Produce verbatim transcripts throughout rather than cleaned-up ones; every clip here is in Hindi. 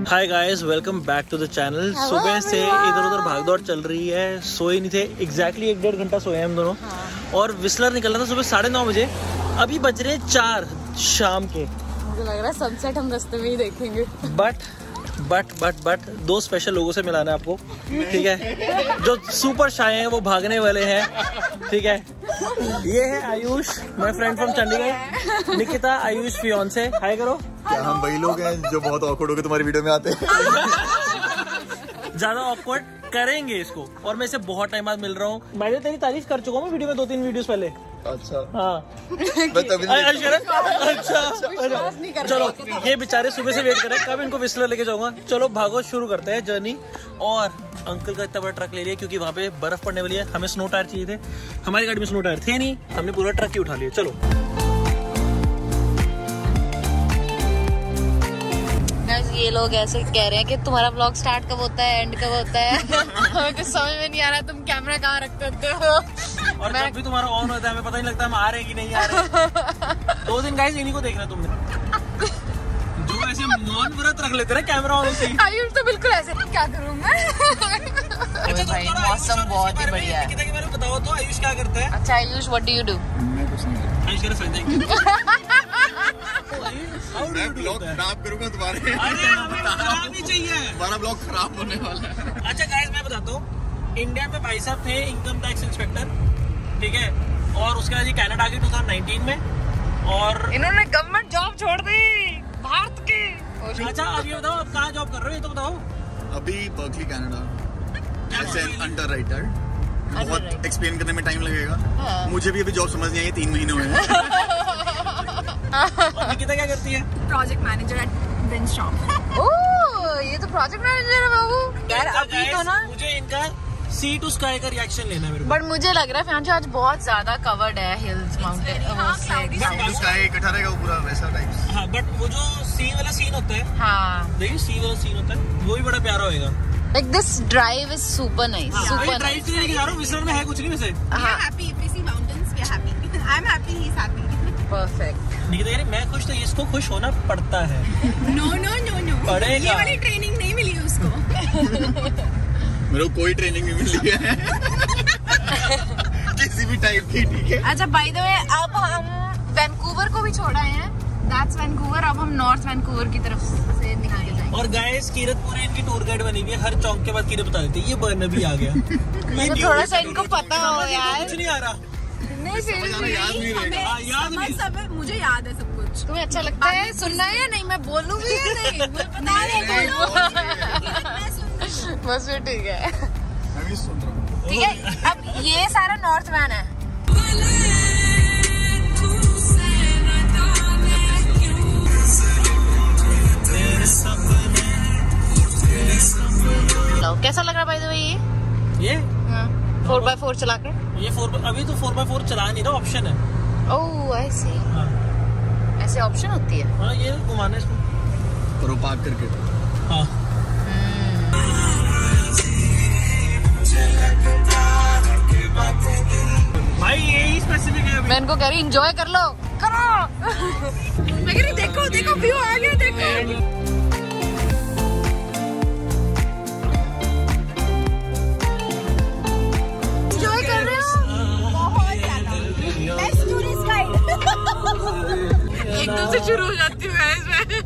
Hi guys, welcome back to the channel. सुबह से इधर उधर भागदौड़ चल रही है, सोए नहीं थे। एग्जैक्टली एक डेढ़ घंटा सोए हम दोनों। हाँ। और विस्लर निकलना था सुबह साढ़े नौ बजे, अभी बज रहे चार शाम के। मुझे लग रहा है सनसेट हम रास्ते में ही देखेंगे। बट बट बट बट दो स्पेशल लोगों से मिलाना है आपको, ठीक है, जो सुपर शाय हैं, वो भागने वाले हैं, ठीक है। ये है Ayush, my friend from Chandigarh. Nikita Ayush fiance. हाय करो। क्या हम वही लोग हैं जो बहुत ऑकवर्ड होकर तुम्हारी वीडियो में आते हैं? ज्यादा ऑकवर्ड करेंगे इसको। और मैं इसे बहुत टाइम बाद मिल रहा हूँ। मैंने तेरी तारीफ कर चुका हूँ वीडियो में, दो तीन वीडियोस पहले। अच्छा हाँ मैं तभी अच्छा अच्छा चलो, ये बेचारे सुबह से वेट कर रहे हैं कब इनको विस्लर लेके जाऊंगा। चलो भागो, शुरू करते हैं जर्नी। और अंकल का इतना बड़ा ट्रक ले लिया क्योंकि वहाँ पे बर्फ पड़ने वाली है। हमें स्नो टायर चाहिए थे, हमारी गाड़ी में स्नो टायर थे नहीं, हमने पूरा ट्रक ही उठा लिया। चलो ये लोग ऐसे कह रहे हैं कि तुम्हारा व्लॉग स्टार्ट कब होता है, एंड कब होता है। हमें कुछ समझ में नहीं आ रहा, तुम कैमरा कहाँ रखते होते हो। और मैं... जब भी तुम्हारा ऑन होता है हमें पता नहीं लगता हम आ रहे हैं कि नहीं आ रहे। दो दिन गाइस इन्हीं को देखना तुमने, जो ऐसे मौन व्रत रख लेते ना कैमरा ऑन से। आयुष तो बिल्कुल ऐसे, क्या करूँ मैं। अच्छा भाई मौसम बहुत ही बढ़िया है। के बारे में बताओ तो, आयुष क्या करता है? अच्छा Ayush, what do you do? मैं कुछ नहीं। आयुष कह रहा मैं ब्लॉग खराब करूंगा तुम्हारे। अरे हमें खराब नहीं चाहिए, हमारा ब्लॉग खराब होने वाला है। अच्छा गाइस मैं बताता हूँ, इंडिया में भाई साहब थे इनकम टैक्स इंस्पेक्टर, ठीक है, और उसके बाद ये कनाडा आ गए दो हज़ार उन्नीस में, और इन्होंने गवर्नमेंट जॉब छोड़ दी भारत की। अच्छा अब ये बताओ, आप कहाँ जॉब कर रहे हो ये तो बताओ। अभी Berkeley Canada as an underwriter. बहुत एक्सप्लेन करने में टाइम लगेगा। हाँ। मुझे भी अभी जॉब समझ नहीं आई, तीन महीने हुए हैं। और निकिता क्या करती है? Project manager at bench shop. Oh, ये तो प्रोजेक्ट मैनेजर है बाबू। यार अभी तो ना मुझे इनका सी टू स्काई का रिएक्शन लेना है मेरे को। बट मुझे लग रहा है फ्यांशु आज बहुत ज्यादा कवर्ड है, हिल्स माउंटेन स्काई इकट्ठा रहेगा वो पूरा वैसा टाइप। हाँ बट वो जो सी वाला सीन होता है, हाँ देखिए सी वाला सीन होता है, वो भी बड़ा प्यारा होएगा। Like this drive is super nice, हाँ, super ड्राइव nice. से लेके जा रहा हूँ, विस्लर में है कुछ नहीं वैसे। We are happy if we see mountains, we are happy. I'm happy, he's happy. Perfect. Nikita कह रही मैं खुश तो इसको खुश होना पड़ता है। No no no no. पड़ेगा। ये वाली ट्रेनिंग नहीं मिली उसको। मेरे को कोई ट्रेनिंग नहीं मिली है किसी भी टाइप की, ठीक है। अच्छा by the way, अब हम वैंकूवर को भी छोड़ आए हैं। That's Vancouver. अब हम नॉर्थ वैंकूवर की तरफ से निकल के जाएंगे। और गाइस कीरत पूरी इनकी टूर गाइड बनी हुई है, हर चौक के बाद कीरत बता देती है ये बर्न भी आ गया। मुझे थोड़ा सा इनको पता हो यार। कुछ नहीं आ रहा, नहीं फिर भी याद नहीं रहेगा। हाँ, याद नहीं। सब मुझे याद है सब कुछ। तुम्हें अच्छा लगता है सुनना है या नहीं? मैं बोलूंगी या नहीं? बस फिर ठीक है, मैं भी सुन रहा हूँ। ठीक है। अब ये सारा नॉर्थ वैन है। कैसा लग रहा है भाई तो ये ये फोर बाय फोर चलाकर? ये फोर अभी तो फोर बाय फोर चला नहीं रहा, ऑप्शन है। ओह आई सी, ऐसे ऑप्शन होती है। हाँ ये घुमाना इसको करो पार्क करके। हाँ भाई यही स्पेसिफिक है। मैं इनको कह रही एंजॉय कर लो, करो। मैं कह रही देखो देखो व्यू आ गया, देखो। एकदम से शुरू हो जाती हूँ इसमें।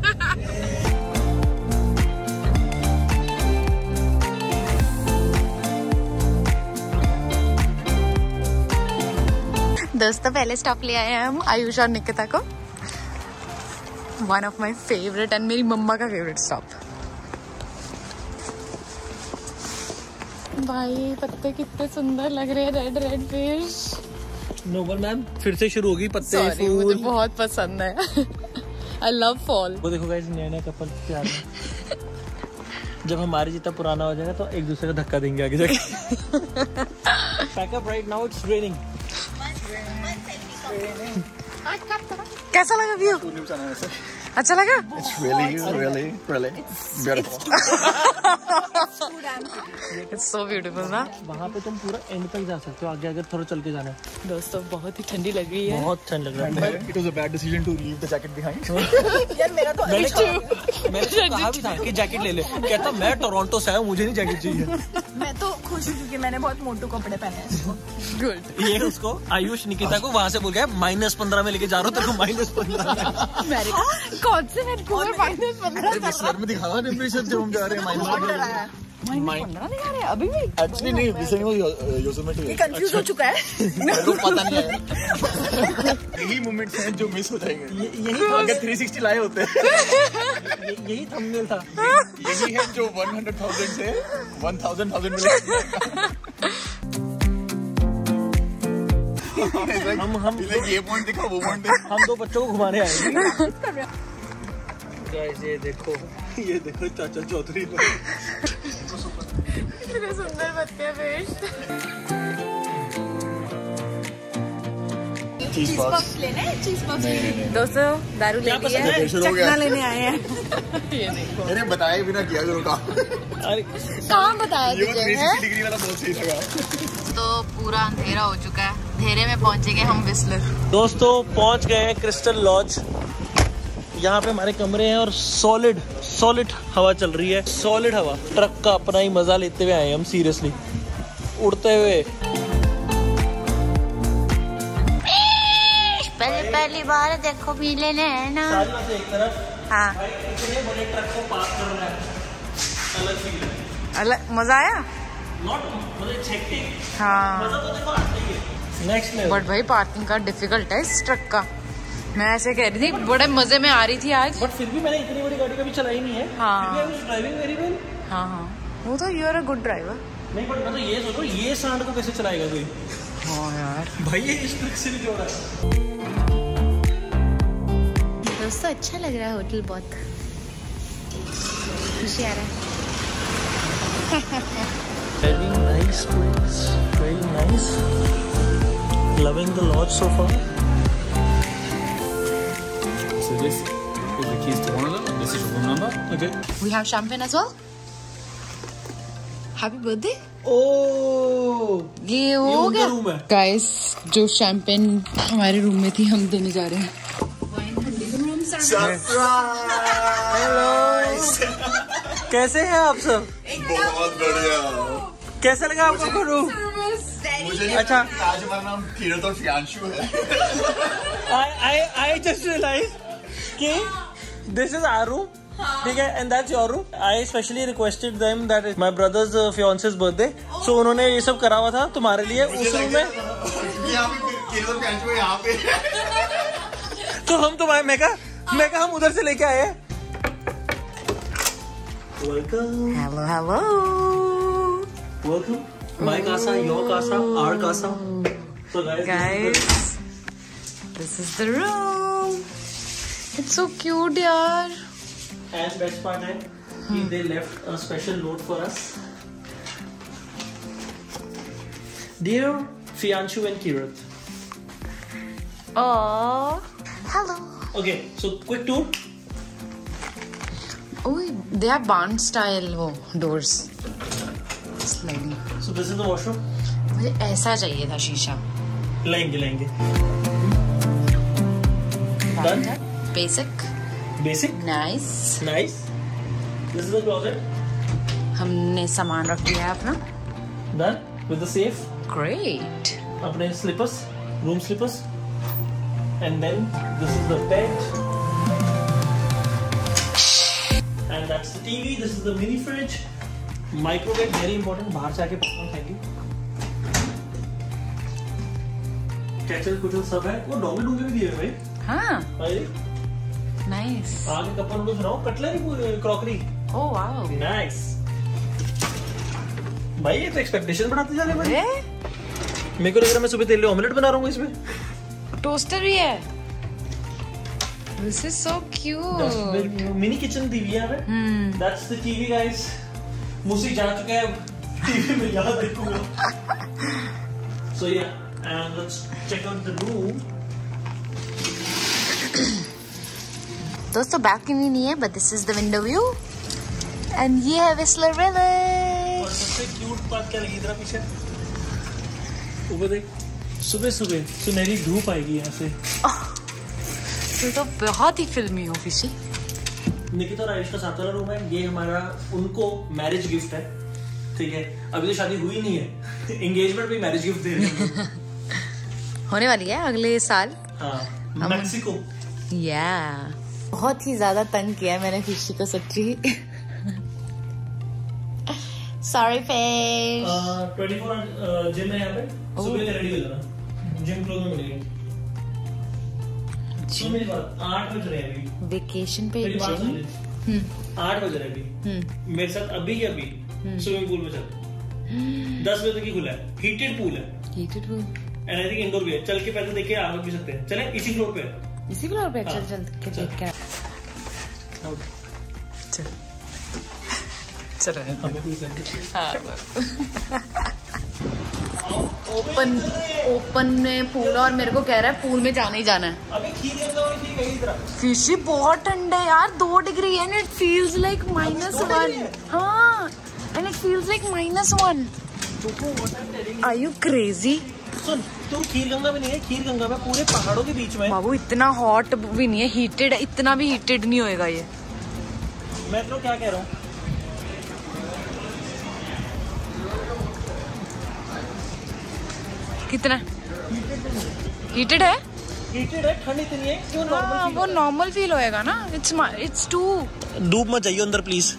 दोस्तों पहले स्टॉप ले आए हैं हम आयुष और निकिता को। One of my favourite and मेरी मम्मा का फेवरेट स्टॉप। भाई पत्ते कितने सुंदर लग रहे हैं, red red fish. Noble ma'am फिर से शुरू होगी पत्ते Sorry, फूल। मुझे बहुत पसंद है। I love fall. वो देखो गाइस, नया नया कपल प्यार है। जब हमारे जितना पुराना हो जाएगा तो एक दूसरे को धक्का देंगे आगे जाके। Pack up right now, it's raining. कैसा लगा व्यू? अच्छा लगा? It's really, really, really beautiful. It's so beautiful ना? वहाँ पे तुम पूरा एंड तक जा सकते हो, आगे अगर थोड़ा चल के जाना है। दोस्तों बहुत ही ठंडी लग रही है। बहुत ठंड लग रहा है। It was a bad decision to leave the jacket behind. यार मेरा तो मैंने मैंने कहा भी था कि जैकेट ले ले, कहता मैं टोरंटो से आया हूँ, मुझे नहीं जैकेट चाहिए। मैं तो खुश हूँ क्योंकि मैंने बहुत मोटू कपड़े पहने हैं। गुड। ये उसको आयुष निकिता को वहाँ से बोल गया माइनस पंद्रह में लेके जा रहा हूँ, तेरे को माइनस पंद्रह। कौन से वैंकूवर माइनस पंद्रह में दिखावा टेम्परेचर जो हम जा रहे हैं माइनस पंद्रह दिखा रहे हैं अभी भी? एक्चुअली नहीं, योसेमिटी कंफ्यूज हो चुका है। मेरे को पता नहीं है। यही मोमेंट्स हैं जो मिस हो जाएंगे। यही अगर थ्री सिक्सटी लाए होते हैं। यही थंबनेल था। यही है जो वन हंड्रेड थाउजेंड से वन थाउजेंड थाउजेंड मिले। हम हम ये पॉइंट देखा, वो पॉइंट देखा। हम दो बच्चों को घुमाने आए। ये देखो, ये देखो चाचा चौधरी कितने सुंदर बच्चे हैं बेश। चीज पॉप्स लेने चीज पॉप्स दोस्तों दारू ले लिया है, चखना लेने आए हैं। ये देखो। मैंने बताया बिना किया करो काम। अरे कहाँ बताया ये थ्री सिक्सटी डिग्री वाला बहुत सही लगा। तो पूरा अंधेरा हो चुका है, अंधेरे में पहुंचेंगे हम विस्लर। दोस्तों पहुंच गए हैं क्रिस्टल लॉज। यहाँ पे हमारे कमरे हैं और सॉलिड सॉलिड हवा चल रही है, सॉलिड हवा। ट्रक का अपना ही मजा लेते हुए आए हम, सीरियसली उड़ते हुए। पहली पहली बार देखो मिले ने है ना। से एक तरफ हाँ इतने बड़े ट्रक को पास करना है, अलग फील है। अलग मजा आया। नॉट मतलब हेक्टिक, हाँ मजा तो देखो आता ही है। Next level. बट भाई पार्किंग का डिफिकल्ट है इस ट्रक का। मैं ऐसे कह रही थी, बड़े मजे में आ रही थी आज। बट फिर भी मैंने इतनी बड़ी गाड़ी कभी चलाई नहीं है। हाँ ड्राइविंग वेरी वेल। हाँ हाँ वो तो you are a good driver. नहीं बट मैं तो ये सोचो ये सांड को कैसे चलाएगा कोई। हाँ यार भाई ये इस ट्रिक से नहीं जोड़ा है। दोस्तों अच्छा लग रहा है होटल, बहुत खुशी आ रहा है। Very nice place, very nice. Loving the lodge so far. So this is the keys to one of them. This is your room number. Okay. We have champagne as well. Happy birthday. Oh, ये हो उनका गया room है। गाइस, जो शैंपेन हमारे रूम में थी हम देने जा रहे हैं। कैसे हैं आप सब? बहुत बढ़िया। कैसा लगा आपको रूम? मुझे अच्छा। आज हमारा नाम किरत और प्रियांशु है। I I I just realized कि this is our room. ठीक है, and that's your room. I specially requested them that it's my brother's uh, fiance's birthday. So उन्होंने ये सब करा हुआ था तुम्हारे लिए उस रूम में। यहाँ पे किरत और प्रियांशु है यहाँ पे। तो हम तुम्हारे मैं कहा मैं कहा हम उधर से लेके आए हैं। Welcome. Hello, hello. Welcome. My casa, your casa, our casa. So guys, Guys, this is the room. It's so cute, yaar. and best part है कि they left a special note for us. Dear Fianshu and Kirat. Oh, hello. Okay, so quick tour. Oh, they have barn style वो doors. Sliding. So this is the washroom. मुझे ऐसा चाहिए था शीशा. लेंगे लेंगे. Done. Basic. Basic. Nice. Nice. This is the closet. हमने सामान रख दिया है अपना. Done. With the safe. Great. अपने slippers, room slippers. And then this is the bed. And that's the T V. This is the mini fridge. Microwave very important. बाहर से आके पॉपकॉर्न खाएंगे. कैचल कुचल सब है. वो डोंगे डोंगे भी दिए हैं भाई. हाँ. भाई. Nice. आगे कपल नूडल्स बनाओ. कटलरी पूरी क्रॉकरी. Oh wow. Nice. भाई ये तो एक्सपेक्टेशन बढ़ाते जा रहे हैं भाई. अरे मेरे को लग रहा है मैं सुबह तेल ले ऑमलेट बना रहा हूँ इसमें. टोस्टर भी है. This is so cute. Mini kitchen दी हुई है हमें. That's the T V guys. मुझसे जा चुका है टीवी में याद देखूंगा. So yeah, and let's check out the room. दोस्तों बैल्कनी नहीं है, but this is the window view and ये है विस्लर विलेज। और सबसे क्यूट बात क्या लगी इधर पीछे, ऊपर देख, सुबह सुबह सुनहरी धूप आएगी यहाँ से। तो, तो बहुत ही फिल्मी हो फिशी। निकिता और आयुष का साथ वाला रूम है, ये हमारा उनको मैरिज गिफ्ट है, ठीक है। अभी तो शादी हुई नहीं है, एंगेजमेंट भी मैरिज गिफ्ट दे रहे हैं। होने वाली है अगले साल। हाँ, मैक्सिको। या बहुत ही ज्यादा तंग किया है मैंने फिशी को सच्ची। Sorry face. Twenty four gym है यहाँ पे, सुबह रेडी हो जाना, जिम क्लोज में मिलेगी। मेरी बात, आठ बज रहे हैं अभी, वेकेशन पे मेरी बात सुन ले, आठ बज रहे हैं अभी, मेरे साथ अभी के अभी स्विमिंग पूल में चल, दस बजे तक ही खुला है, हीटेड पूल है, heated pool and I think indoor भी है, चल के पहले देख के आगे भी सकते हैं, चले इसी फ्लोर पे, इसी फ्लोर पे चल चल के देख के चल चल ओपन ओपन में पूल और मेरे को कह रहा है पूल में जाना ही जाना है। अबे खीर खीर गई इधर। फिशी बहुत ठंडा है यार, दो degree and it feels like minus one. हाँ and it feels like minus one. Are you crazy? सुन, तुम खीर गंगा में नहीं है, खीर गंगा में पूरे पहाड़ों के बीच में। बाबू इतना हॉट भी नहीं है, हीटेड, इतना भी हीटेड नहीं होएगा ये। मैं तो क्या कह रहा हूँ, कितना हीटेड है? हीटेड है, ठंड इतनी है क्यों नॉर्मल? हाँ, वो नॉर्मल फील होएगा ना। It's it's two. डूब मत जाइए अंदर प्लीज।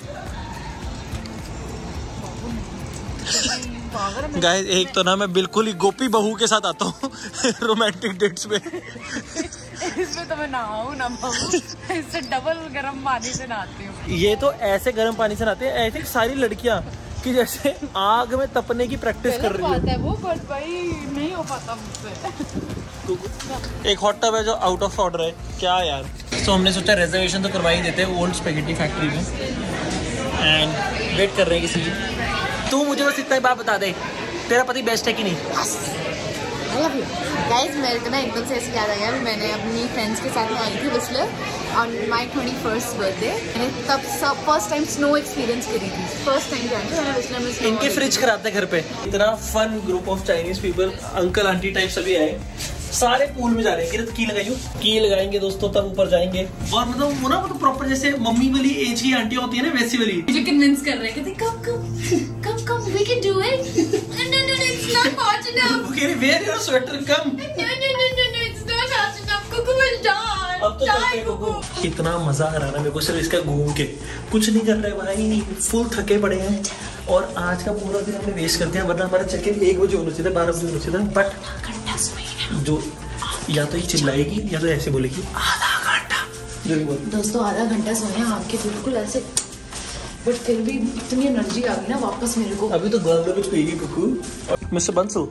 गाइस एक तो ना मैं बिल्कुल ही गोपी बहू के साथ आता हूँ रोमांटिक डेट्स पे। इसमें तो मैं नहाऊं ना बहू, इससे डबल गर्म पानी से नहाती हूँ। ये तो ऐसे गर्म पानी से नहाते हैं, आई थिंक सारी लड़कियाँ कि जैसे आग में तपने की प्रैक्टिस कर रही है वो, बट भाई नहीं हो पाता मुझसे। एक हॉट टब है जो आउट ऑफ ऑर्डर है क्या यार। तो हमने सोचा रिजर्वेशन तो करवा ही देते हैं ओल्ड स्पेगेटी फैक्ट्री में, एंड वेट कर रहे हैं किसी की। तू मुझे बस इतना ही बात बता दे, तेरा पति बेस्ट है कि नहीं? गाइस मेरे को ना एकदम से ऐसे याद आ गया, मैंने अपनी फ्रेंड्स के साथ में आई थी Whistler on my twenty first birthday. मैंने तब सब फर्स्ट टाइम स्नो एक्सपीरियंस करी थी, फर्स्ट टाइम जाने मैंने विस्लर में स्नो। इनके फ्रिज कराते घर पे, इतना fun group of Chinese people, uncle aunty type सभी आए, सारे पूल में जा रहे हैं। की लगाइयो, की लगाएंगे दोस्तों, तब ऊपर जाएंगे। और मतलब वो ना मतलब प्रॉपर जैसे मम्मी वाली एज की आंटी होती है ना, वैसी वाली मुझे कन्विंस कर रहे हैं, come come come come we can do it, no no no it's not hot enough, okay where your sweater come, no no no no no it's not hot enough, Kuku will die. अब तो चलते हैं कुकू। कितना मजा आ रहा है मेरे को सिर्फ इसका घूम के, कुछ नहीं कर रहे भाई, फुल थके पड़े हैं। और आज का पूरा दिन हमने वेस्ट कर दिया, वरना हमारा चेक इन एक बजे होना चाहिए था, बारह बजे होना चाहिए था। बट जो या तो ये चिल्लाएगी या तो ऐसे बोलेगी आधा घंटा, जो भी बोल। दोस्तों आधा घंटा सोए आके बिल्कुल ऐसे, बट फिर भी इतनी एनर्जी आ गई ना वापस मेरे को। अभी तो गर्ल कुछ पिएगी Kuku. Mister Bansu,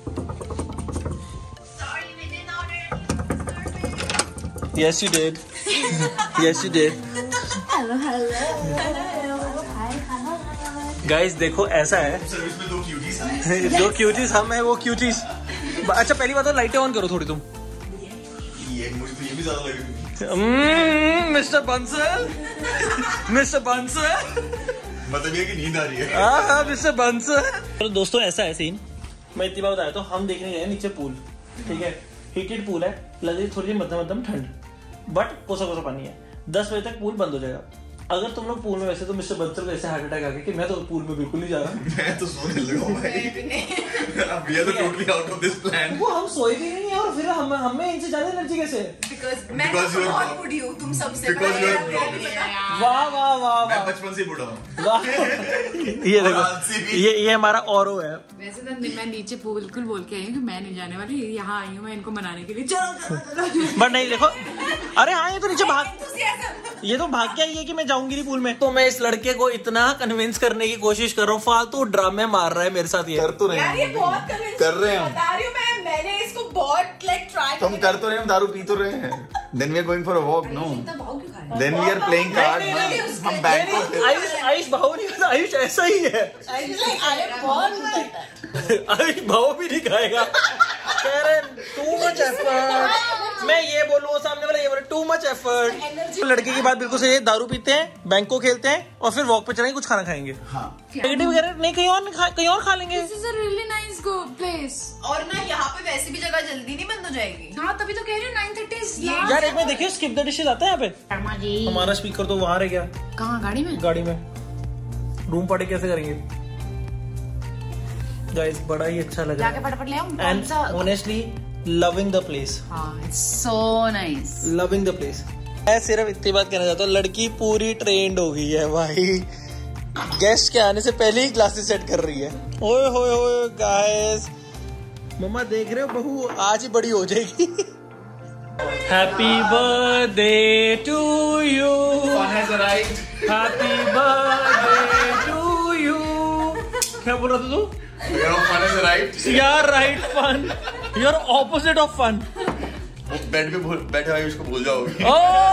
yes you did, yes you did. Hello hello guys देखो ऐसा है, सर्विस में दो क्यूटीज हैं। जो क्यूटीज हम है वो क्यूटीज। अच्छा पहली बात तो लाइटें ऑन करो थोड़ी तुम। ये मुझे तो ये भी ज्यादा लग रही है। मिस्टर बंसल, मिस्टर बंसल, मतलब ये कि नींद आ रही है। हाँ मिस्टर बंसल। तो दोस्तों ऐसा है सीन, मैं इतनी बार बताया तो हम देखने गए नीचे पूल, ठीक है, हीटेड पूल है, लग रही थोड़ी मध्यम मध्यम ठंड, बट कोसा कोसा पानी है। दस बजे तक पूल बंद हो जाएगा। अगर तुम लोग पूल में वैसे तो मिस्टर बंसल को ऐसे हार्ट अटैक आ गया कि मैं तो पूल में बिल्कुल नहीं जा रहा। मैं तो सोने लगा भाई। We are totally out of this plan. वो हम सोए भी नहीं है और फिर हम हमें इनसे ज्यादा एनर्जी कैसे? Because मैं Because you are- बहुत बूढ़ी हूँ, तुम सबसे Because you are बड़े हो। वाह वाह वाह मैं वाह बचपन से ही बूढ़ा हूँ। वाह। ये और देखो, आलसी भी। ये ये हमारा औरो है। वैसे तो मैं नीचे बिल्कुल बोल के आई हूँ कि मैं नहीं जाने वाली, यहाँ आई हूँ मैं इनको मनाने के लिए। चलो चलो बट नहीं देखो, अरे हाँ ये तो नीचे भाग, ये तो भाग के आई है कि मैं जाऊंगी नहीं पूल में। तो मैं इस लड़के को इतना कन्विंस करने की कोशिश कर रहा हूँ, फालतू ड्रामे मार रहा है मेरे साथ। ये कर तो रहे यार ये हैं, बहुत convince कर रहे हैं हम। बता रही हूँ मैं, मैंने इसको बहुत लाइक ट्राई तो हम कर तो रहे हैं, हम दारू पी तो रहे हैं। Then we are going for a walk, no? भाव क्यों खा रहे Then we are playing cards. नहीं, नहीं, नहीं, हम बैंकॉक आयुष आयुष भाव नहीं खाता, आयुष ऐसा ही है। आयुष भाव भी नहीं खाएगा। कह रहे too much effort। मैं ये बोलूँ सामने वाला ये बोले टू मच एफर्ट। लड़के की बात बिल्कुल सही है, दारू पीते हैं, बैंको खेलते हैं और फिर वॉक पे चलेंगे, कुछ खाना खाएंगे। हाँ। स्पेगेटी वगैरह नहीं, कहीं और कहीं और खा लेंगे। This is a really nice go place। और ना यहाँ पे वैसे भी जगह जल्दी नहीं बंद हो जाएगी। हाँ तभी तो कह रही हूँ नाइन थर्टी। यार एक बार देखिए स्किप द डिशेस आता है यहाँ पे। हमारा स्पीकर तो वहाँ रह गया। कहाँ? गाड़ी में? गाड़ी में। रूम पार्टी कैसे करेंगे गाइस? बड़ा ही अच्छा लग रहा है। जाके फटाफट ले आऊं। And honestly loving the place. हाँ, it's so nice. Loving the place. मैं सिर्फ इतनी बात कहना चाहता हूँ, लड़की पूरी ट्रेंड हो गई है भाई। गेस्ट के आने से पहले ही ग्लासेस सेट कर रही है। ओए होए होए गाइस, मम्मा देख रहे हो, बहू आज ही बड़ी हो जाएगी। Happy birthday to you, happy birthday to you. क्या बोल रहा था तू? यार right fun, you are opposite of fun. Bed पे बैठे हुए उसको भूल जाओगे।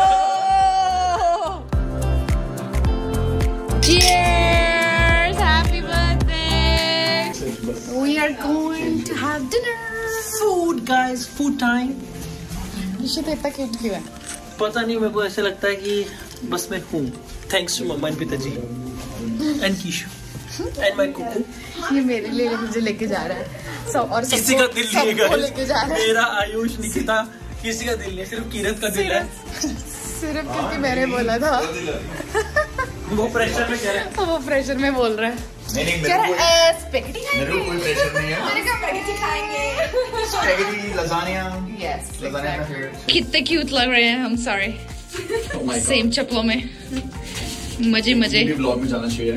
Cheers! Happy birthday! We are going to have dinner. Food guys, food time. ऋषि तो इतना क्यूट क्यों है? पता नहीं, मेरे को ऐसे लगता है कि बस मैं हूँ। थैंक्स टू मम्मा एंड पिताजी and Kishu and my Kuku. ये मेरे लिए मुझे लेके जा रहा है सब, और किसी का दिल नहीं है लेके जा रहा है। मेरा आयुष निकिता किसी का दिल नहीं, सिर्फ कीरत का दिल है। सिर्फ क्योंकि मैंने बोला था। वो प्रेशर में कह रहा है। वो प्रेशर में बोल रहा है। नहीं नहीं, कह मेरे रहा है स्पेगेटी खाएंगे। मेरे को कोई प्रेशर नहीं है। मैंने कहा स्पेगेटी खाएंगे। Spaghetti, lasagna. Yes, लजानिया का फेवरेट। कितने क्यूट लग रहे हैं हम सारे सेम चप्पलों में। मजे मजे। ब्लॉग में जाना चाहिए।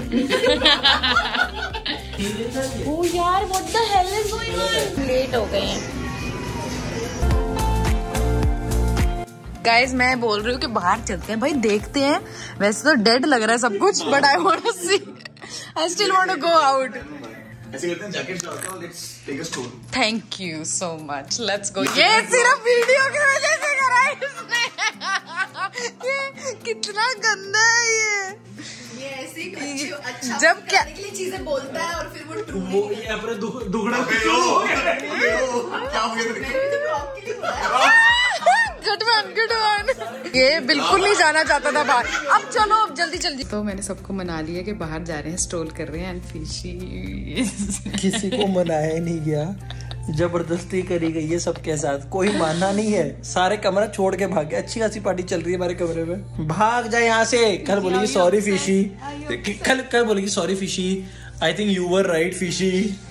ओ यार, what the hell is going on? Late हो गए हैं गाइस। मैं बोल रही हूँ कि बाहर चलते हैं भाई, देखते हैं। वैसे तो डेड लग रहा है सब कुछ, but I want to see, I still want to go out. ऐसे करते हैं, जैकेट डालते हैं, let's take a store. Thank you so much, let's go. ये सिर्फ वीडियो की वजह से करा है इसने। ये कितना गंदा है ये। ये ऐसे ही अच्छा जब क्या के लिए चीजें बोलता है और फिर वो ट्रू वो ये अपने दुगड़ा गुड वन गुड वन। ये बिल्कुल नहीं जाना चाहता था बाहर। अब चलो, अब जल्दी जल्दी। तो मैंने सबको मना लिया कि बाहर जा रहे हैं, स्ट्रोल कर रहे हैं। एंड फिशी किसी को मनाया नहीं गया, जबरदस्ती करी गई है सबके साथ, कोई मानना नहीं है। सारे कमरा छोड़ के भाग गए। अच्छी खासी पार्टी चल रही है हमारे कमरे में। भाग जाए यहाँ से। कल बोलेगी सॉरी फिशी, कल कल बोलेगी sorry fishy, I think you were right fishy.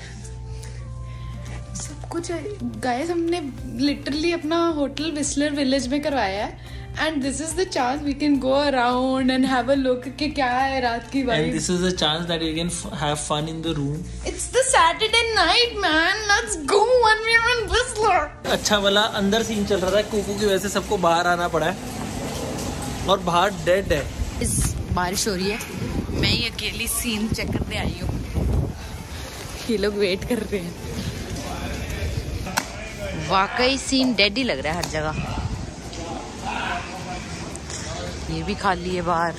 सब कुछ गाइस हमने लिटरली अपना होटल विस्लर विलेज में करवाया है। And this is the chance we can go around and have a look कि क्या है रात की vibe. And this is the chance that you can have fun in the room. It's the Saturday night man, let's go when we are in Whistler. अच्छा वाला अंदर सीन चल रहा था, कुकू की वजह से सबको बाहर आना पड़ा है और बाहर डेड है। इस बारिश हो रही है, मैं ही अकेली सीन चेक करने आई हूँ। ये लोग वेट कर रहे हैं। वाकई सीन डेड ही लग रहा है हर जगह। ये भी खाली है बाहर।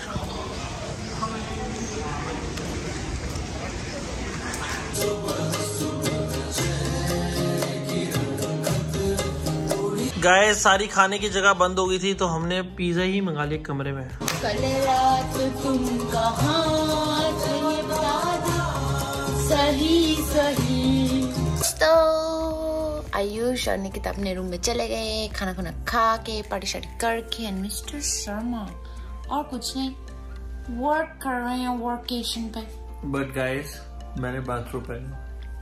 गाइस सारी खाने की जगह बंद हो गई थी, तो हमने पिज्जा ही मंगा लिया कमरे में। कल रात तुम कहाँ थे बता दो सही सही। तो आयुष और निकिता अपने रूम में चले गए, खाना खाना खा के पार्टी शार्टी करके। एंड मिस्टर शर्मा और कुछ नहीं, वर्क कर रहे हैं वर्केशन पे। बट गाइस मैंने बाथरूम पहना।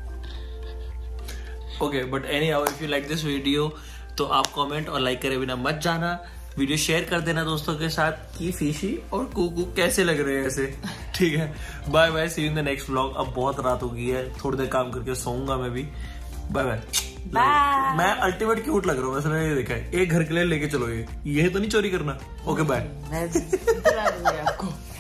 Okay but anyhow, if you like this video तो आप कमेंट और लाइक करे बिना मत जाना। वीडियो शेयर कर देना दोस्तों के साथ कि फिशी और कुकू कैसे लग रहे हैं ऐसे। ठीक है, bye bye, see you in the next vlog. अब बहुत रात हो गई है, थोड़ी देर काम करके सोऊंगा मैं भी। Bye bye. मैं अल्टीमेट क्यूट लग रहा हूँ, वैसे मैंने देखा है। एक घर के लिए लेके चलो, ये ये तो नहीं चोरी करना। Okay bye. मैं आपको